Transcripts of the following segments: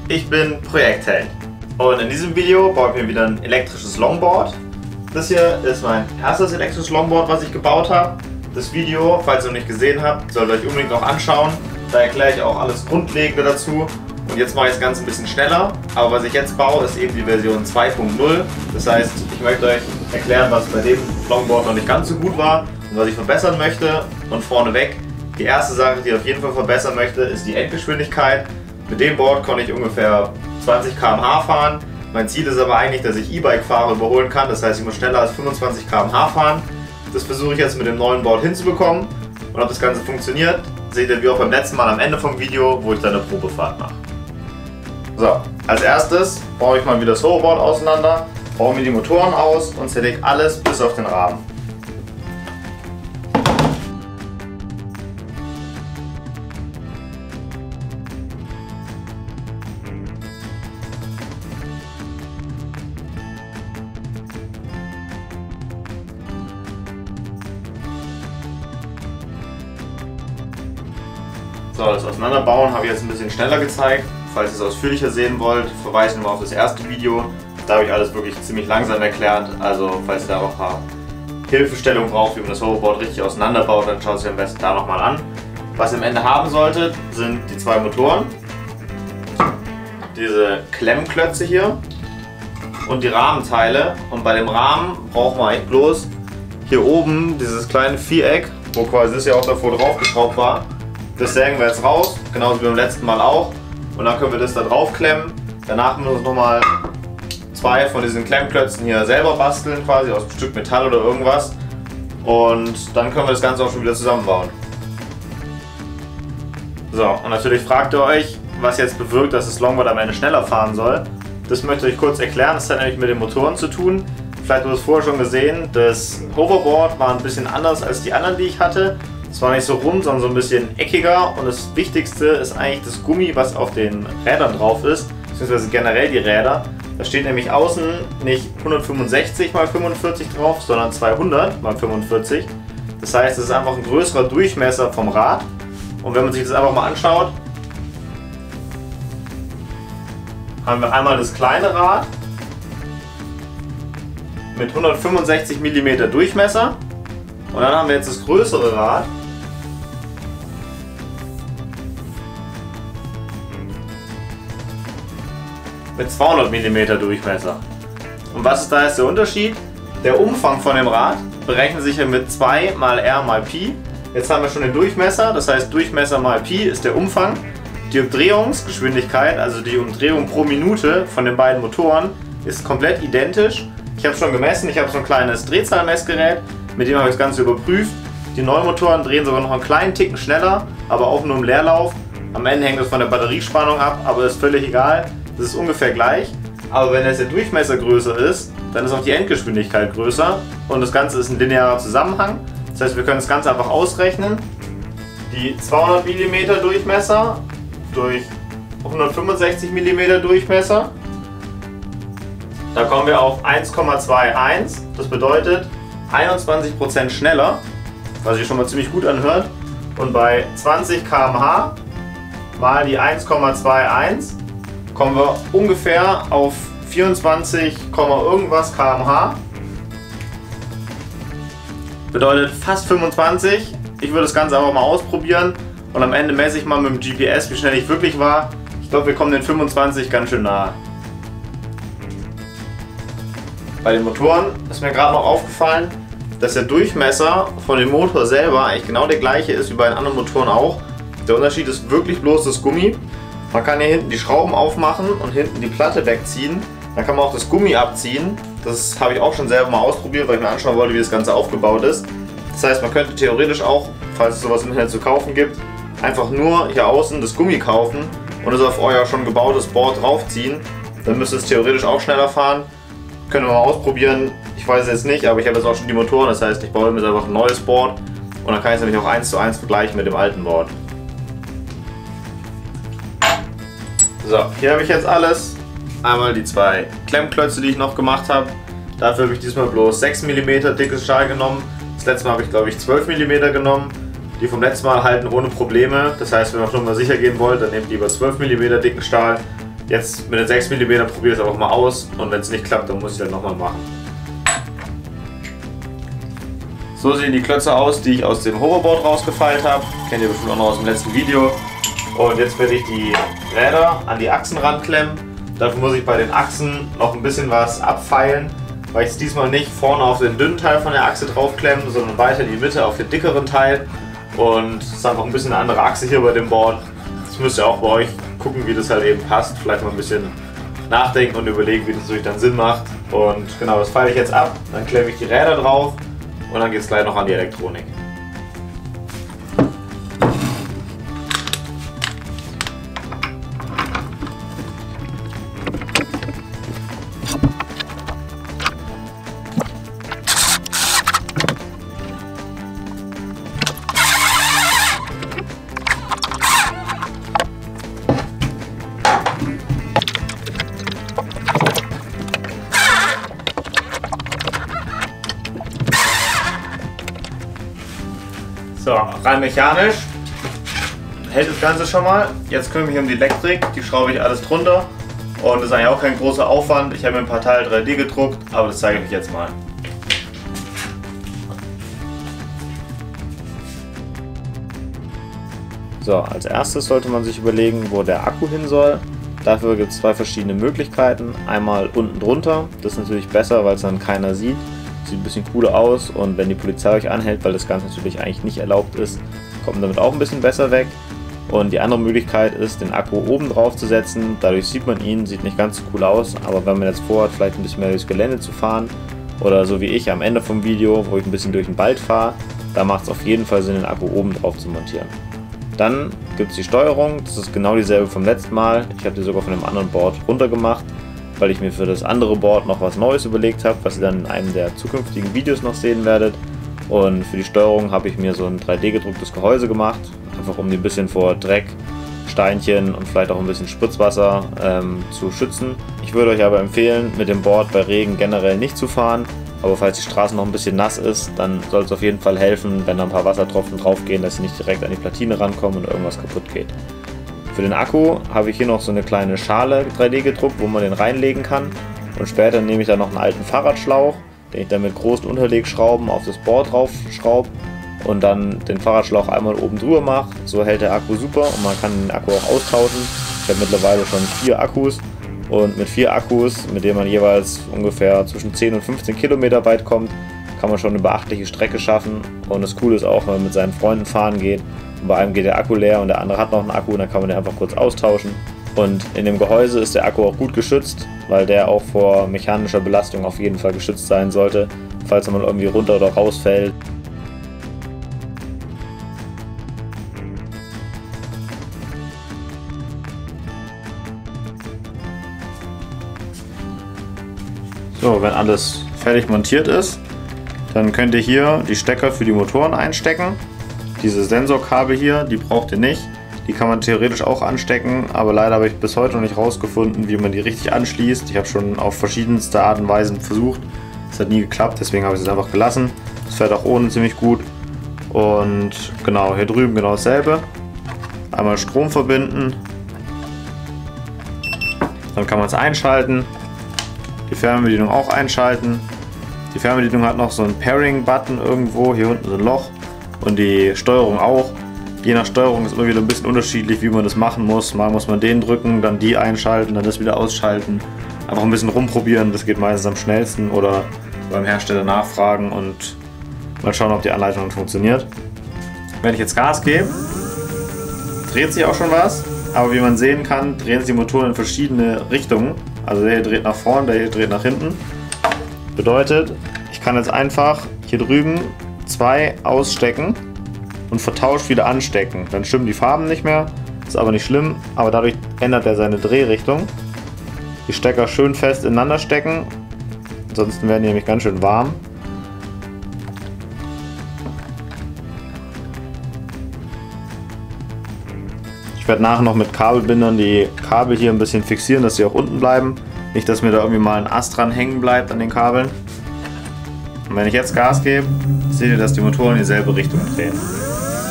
ich bin Projektheld und in diesem Video baue ich mir wieder ein elektrisches Longboard. Das hier ist mein erstes elektrisches Longboard, was ich gebaut habe. Das Video, falls ihr noch nicht gesehen habt, solltet ihr euch unbedingt noch anschauen. Da erkläre ich auch alles Grundlegende dazu. Und jetzt mache ich das Ganze ein bisschen schneller. Aber was ich jetzt baue, ist eben die Version 2.0. Das heißt, ich möchte euch erklären, was bei dem Longboard noch nicht ganz so gut war und was ich verbessern möchte. Und vorneweg, die erste Sache, die ich auf jeden Fall verbessern möchte, ist die Endgeschwindigkeit. Mit dem Board konnte ich ungefähr 20 km/h fahren. Mein Ziel ist aber eigentlich, dass ich E-Bike-Fahrer überholen kann. Das heißt, ich muss schneller als 25 km/h fahren. Das versuche ich jetzt mit dem neuen Board hinzubekommen. Und ob das Ganze funktioniert, seht ihr wie auch beim letzten Mal am Ende vom Video, wo ich dann eine Probefahrt mache. So, als erstes baue ich mal wieder das Hoverboard auseinander, baue mir die Motoren aus und zerlege alles bis auf den Rahmen. So, das Auseinanderbauen habe ich jetzt ein bisschen schneller gezeigt. Falls ihr es ausführlicher sehen wollt, verweise ich nochmal auf das erste Video. Da habe ich alles wirklich ziemlich langsam erklärt. Also falls ihr da noch ein paar Hilfestellungen braucht, wie man das Hoverboard richtig auseinanderbaut, dann schaut es euch am besten da nochmal an. Was ihr am Ende haben solltet, sind die zwei Motoren, diese Klemmklötze hier und die Rahmenteile. Und bei dem Rahmen braucht man eigentlich bloß hier oben dieses kleine Viereck, wo quasi das ja auch davor drauf geschraubt war. Das sägen wir jetzt raus, genauso wie beim letzten Mal auch. Und dann können wir das da drauf klemmen. Danach müssen wir uns nochmal zwei von diesen Klemmklötzen hier selber basteln, quasi aus einem Stück Metall oder irgendwas. Und dann können wir das Ganze auch schon wieder zusammenbauen. So, und natürlich fragt ihr euch, was jetzt bewirkt, dass das Longboard am Ende schneller fahren soll. Das möchte ich euch kurz erklären. Das hat nämlich mit den Motoren zu tun. Vielleicht habt ihr es vorher schon gesehen, das Hoverboard war ein bisschen anders als die anderen, die ich hatte. Es war nicht so rund, sondern so ein bisschen eckiger, und das Wichtigste ist eigentlich das Gummi, was auf den Rädern drauf ist, beziehungsweise generell die Räder. Da steht nämlich außen nicht 165 x 45 drauf, sondern 200 x 45. Das heißt, es ist einfach ein größerer Durchmesser vom Rad. Und wenn man sich das einfach mal anschaut, haben wir einmal das kleine Rad mit 165 mm Durchmesser, und dann haben wir jetzt das größere Rad mit 200 mm Durchmesser. Und was ist da jetzt der Unterschied? Der Umfang von dem Rad berechnet sich ja mit 2 mal r mal Pi. Jetzt haben wir schon den Durchmesser, das heißt Durchmesser mal Pi ist der Umfang. Die Umdrehungsgeschwindigkeit, also die Umdrehung pro Minute von den beiden Motoren, ist komplett identisch. Ich habe schon gemessen, ich habe so ein kleines Drehzahlmessgerät, mit dem habe ich das Ganze überprüft. Die neuen Motoren drehen sogar noch einen kleinen Ticken schneller, aber auch nur im Leerlauf. Am Ende hängt das von der Batteriespannung ab, aber das ist völlig egal. Das ist ungefähr gleich, aber wenn jetzt der Durchmesser größer ist, dann ist auch die Endgeschwindigkeit größer, und das Ganze ist ein linearer Zusammenhang. Das heißt, wir können das Ganze einfach ausrechnen. Die 200 mm Durchmesser durch 165 mm Durchmesser, da kommen wir auf 1,21. Das bedeutet 21% schneller, was sich schon mal ziemlich gut anhört. Und bei 20 km/h mal die 1,21 kommen wir ungefähr auf 24, irgendwas km/h. Bedeutet fast 25. Ich würde das Ganze aber mal ausprobieren und am Ende messe ich mal mit dem GPS, wie schnell ich wirklich war. Ich glaube, wir kommen den 25 ganz schön nahe. Bei den Motoren ist mir gerade noch aufgefallen, dass der Durchmesser von dem Motor selber eigentlich genau der gleiche ist wie bei den anderen Motoren auch. Der Unterschied ist wirklich bloß das Gummi. Man kann hier hinten die Schrauben aufmachen und hinten die Platte wegziehen. Dann kann man auch das Gummi abziehen. Das habe ich auch schon selber mal ausprobiert, weil ich mir anschauen wollte, wie das Ganze aufgebaut ist. Das heißt, man könnte theoretisch auch, falls es sowas im Internet zu kaufen gibt, einfach nur hier außen das Gummi kaufen und es auf euer schon gebautes Board draufziehen. Dann müsste es theoretisch auch schneller fahren. Können wir mal ausprobieren. Ich weiß es jetzt nicht, aber ich habe jetzt auch schon die Motoren. Das heißt, ich baue mir jetzt einfach ein neues Board und dann kann ich es nämlich auch 1:1 vergleichen mit dem alten Board. So, hier habe ich jetzt alles. Einmal die zwei Klemmklötze, die ich noch gemacht habe. Dafür habe ich diesmal bloß 6 mm dickes Stahl genommen. Das letzte Mal habe ich, glaube ich, 12 mm genommen. Die vom letzten Mal halten ohne Probleme. Das heißt, wenn ihr auf Nummer sicher gehen wollt, dann nehmt lieber 12 mm dicken Stahl. Jetzt mit den 6 mm probiere ich es einfach mal aus und wenn es nicht klappt, dann muss ich das nochmal machen. So sehen die Klötze aus, die ich aus dem Hoverboard rausgefeilt habe. Kennt ihr bestimmt auch noch aus dem letzten Video. Und jetzt werde ich die Räder an die Achsen ranklemmen. Dafür muss ich bei den Achsen noch ein bisschen was abfeilen, weil ich es diesmal nicht vorne auf den dünnen Teil von der Achse draufklemme, sondern weiter in die Mitte auf den dickeren Teil. Und es ist einfach ein bisschen eine andere Achse hier bei dem Board. Das müsst ihr auch bei euch gucken, wie das halt eben passt. Vielleicht mal ein bisschen nachdenken und überlegen, wie das natürlich dann Sinn macht. Und genau, das feile ich jetzt ab. Dann klemme ich die Räder drauf und dann geht es gleich noch an die Elektronik. So, rein mechanisch hält das Ganze schon mal. Jetzt kümmere ich mich um die Elektrik, die schraube ich alles drunter und das ist eigentlich auch kein großer Aufwand. Ich habe mir ein paar Teile 3D gedruckt, aber das zeige ich euch jetzt mal. So, als erstes sollte man sich überlegen, wo der Akku hin soll. Dafür gibt es zwei verschiedene Möglichkeiten. Einmal unten drunter, das ist natürlich besser, weil es dann keiner sieht. Sieht ein bisschen cooler aus und wenn die Polizei euch anhält, weil das Ganze natürlich eigentlich nicht erlaubt ist, kommt man damit auch ein bisschen besser weg. Und die andere Möglichkeit ist, den Akku oben drauf zu setzen. Dadurch sieht man ihn, sieht nicht ganz so cool aus, aber wenn man jetzt vorhat, vielleicht ein bisschen mehr durchs Gelände zu fahren oder so wie ich am Ende vom Video, wo ich ein bisschen durch den Wald fahre, da macht es auf jeden Fall Sinn, den Akku oben drauf zu montieren. Dann gibt es die Steuerung, das ist genau dieselbe vom letzten Mal. Ich habe die sogar von einem anderen Board runtergemacht, weil ich mir für das andere Board noch was Neues überlegt habe, was ihr dann in einem der zukünftigen Videos noch sehen werdet. Und für die Steuerung habe ich mir so ein 3D gedrucktes Gehäuse gemacht, einfach um die ein bisschen vor Dreck, Steinchen und vielleicht auch ein bisschen Spritzwasser zu schützen. Ich würde euch aber empfehlen, mit dem Board bei Regen generell nicht zu fahren, aber falls die Straße noch ein bisschen nass ist, dann soll es auf jeden Fall helfen, wenn da ein paar Wassertropfen drauf gehen, dass sie nicht direkt an die Platine rankommen und irgendwas kaputt geht. Für den Akku habe ich hier noch so eine kleine Schale 3D gedruckt, wo man den reinlegen kann. Und später nehme ich dann noch einen alten Fahrradschlauch, den ich dann mit großen Unterlegschrauben auf das Board drauf schraube und dann den Fahrradschlauch einmal oben drüber mache. So hält der Akku super und man kann den Akku auch austauschen. Ich habe mittlerweile schon 4 Akkus und mit 4 Akkus, mit denen man jeweils ungefähr zwischen 10 und 15 Kilometer weit kommt, kann man schon eine beachtliche Strecke schaffen. Und das Coole ist auch, wenn man mit seinen Freunden fahren geht, und bei einem geht der Akku leer und der andere hat noch einen Akku und dann kann man den einfach kurz austauschen. Und in dem Gehäuse ist der Akku auch gut geschützt, weil der auch vor mechanischer Belastung auf jeden Fall geschützt sein sollte, falls er mal irgendwie runter oder rausfällt. So, wenn alles fertig montiert ist, dann könnt ihr hier die Stecker für die Motoren einstecken. Diese Sensorkabel hier, die braucht ihr nicht. Die kann man theoretisch auch anstecken, aber leider habe ich bis heute noch nicht rausgefunden, wie man die richtig anschließt. Ich habe schon auf verschiedenste Art und Weisen versucht. Es hat nie geklappt, deswegen habe ich es einfach gelassen. Es fährt auch ohne ziemlich gut. Und genau, hier drüben genau dasselbe. Einmal Strom verbinden. Dann kann man es einschalten. Die Fernbedienung auch einschalten. Die Fernbedienung hat noch so einen Pairing-Button irgendwo, hier unten so ein Loch. Und die Steuerung auch. Je nach Steuerung ist immer wieder ein bisschen unterschiedlich, wie man das machen muss. Mal muss man den drücken, dann die einschalten, dann das wieder ausschalten. Einfach ein bisschen rumprobieren, das geht meistens am schnellsten. Oder beim Hersteller nachfragen und mal schauen, ob die Anleitung funktioniert. Wenn ich jetzt Gas gebe, dreht sich auch schon was. Aber wie man sehen kann, drehen sich die Motoren in verschiedene Richtungen. Also der hier dreht nach vorne, der hier dreht nach hinten. Bedeutet, ich kann jetzt einfach hier drüben 2 ausstecken und vertauscht wieder anstecken. Dann stimmen die Farben nicht mehr, ist aber nicht schlimm, aber dadurch ändert er seine Drehrichtung. Die Stecker schön fest ineinander stecken, ansonsten werden die nämlich ganz schön warm. Ich werde nachher noch mit Kabelbindern die Kabel hier ein bisschen fixieren, dass sie auch unten bleiben. Nicht, dass mir da irgendwie mal ein Ast dran hängen bleibt an den Kabeln. Und wenn ich jetzt Gas gebe, seht ihr, dass die Motoren in dieselbe Richtung drehen.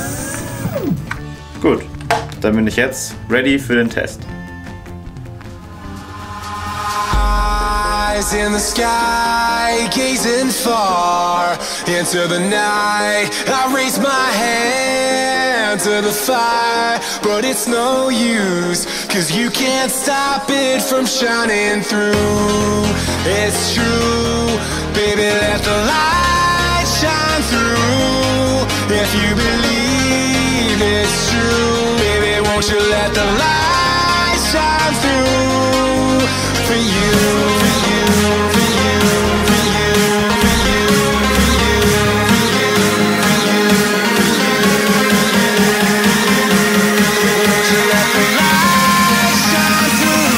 Gut, dann bin ich jetzt ready für den Test. Eyes in the sky, gazing far into the night. I raise my hand to the fire, but it's no use, 'cause you can't stop it from shining through. It's true, baby, let the light shine through. If you believe it's true, baby, won't you let the light shine through for you, for you, for you, for you, for you, for you, for you, for you, won't you let the light shine through?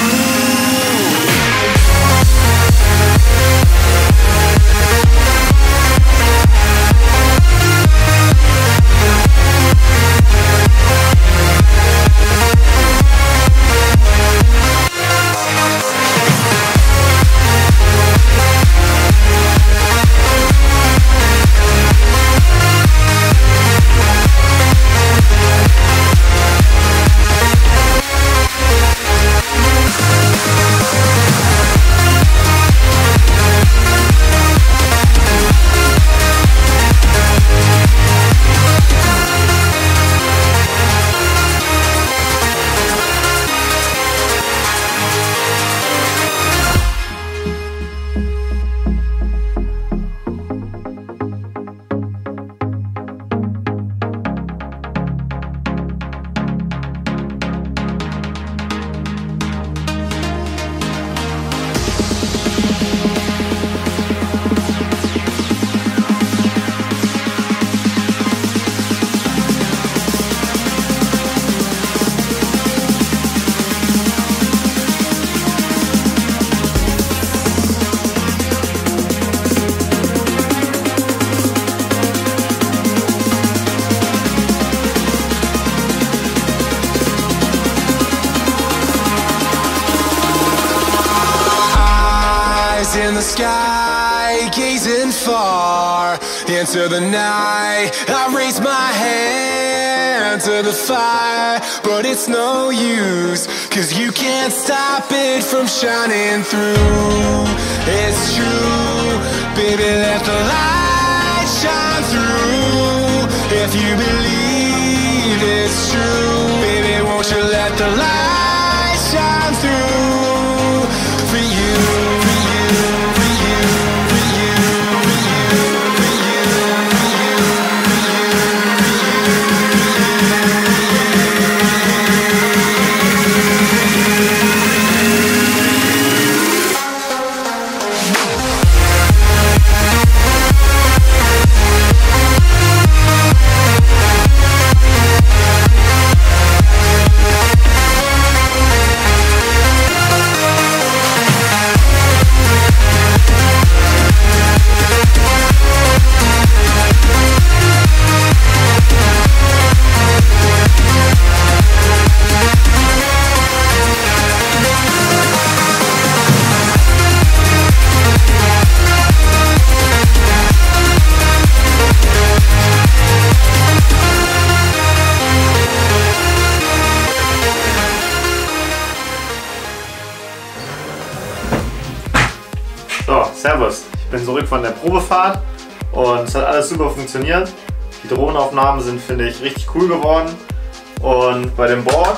In the sky, gazing far into the night. I raise my hand to the fire, but it's no use, 'cause you can't stop it from shining through. It's true, baby, let the light shine through. If you believe it's true, baby, won't you let the light shine through for you, for you, for you, for you, for you, for you, for you, So, servus. Ich bin zurück von der Probefahrt und es hat alles super funktioniert. Die Drohnenaufnahmen sind, finde ich, richtig cool geworden. Und bei dem Board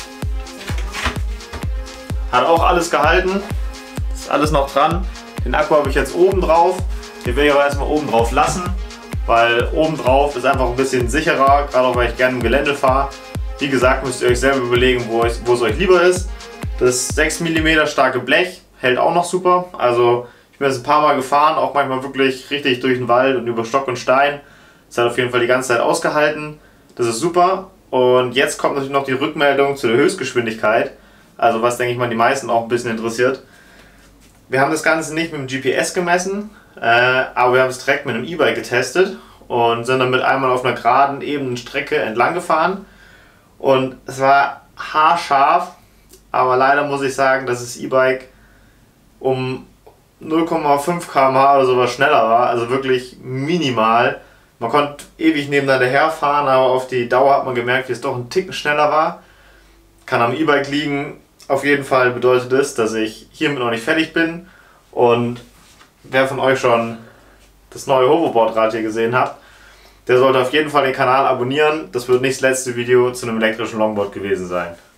hat auch alles gehalten. Ist alles noch dran. Den Akku habe ich jetzt oben drauf. Den will ich aber erstmal oben drauf lassen, weil oben drauf ist einfach ein bisschen sicherer, gerade auch weil ich gerne im Gelände fahre. Wie gesagt, müsst ihr euch selber überlegen, wo es euch lieber ist. Das 6 mm starke Blech hält auch noch super. Also ich bin jetzt ein paar Mal gefahren, auch manchmal wirklich richtig durch den Wald und über Stock und Stein. Das hat auf jeden Fall die ganze Zeit ausgehalten. Das ist super. Und jetzt kommt natürlich noch die Rückmeldung zu der Höchstgeschwindigkeit. Also was, denke ich mal, die meisten auch ein bisschen interessiert. Wir haben das Ganze nicht mit dem GPS gemessen, aber wir haben es direkt mit einem E-Bike getestet und sind damit einmal auf einer geraden, ebenen Strecke entlang gefahren. Und es war haarscharf, aber leider muss ich sagen, dass das E-Bike um 0,5 km/h oder sowas schneller war, also wirklich minimal. Man konnte ewig nebeneinander herfahren, aber auf die Dauer hat man gemerkt, wie es doch ein Ticken schneller war. Kann am E-Bike liegen. Auf jeden Fall bedeutet es, dass ich hiermit noch nicht fertig bin Und wer von euch schon das neue Hoverboard-Rad hier gesehen hat, der sollte auf jeden Fall den Kanal abonnieren. Das wird nicht das letzte Video zu einem elektrischen Longboard gewesen sein.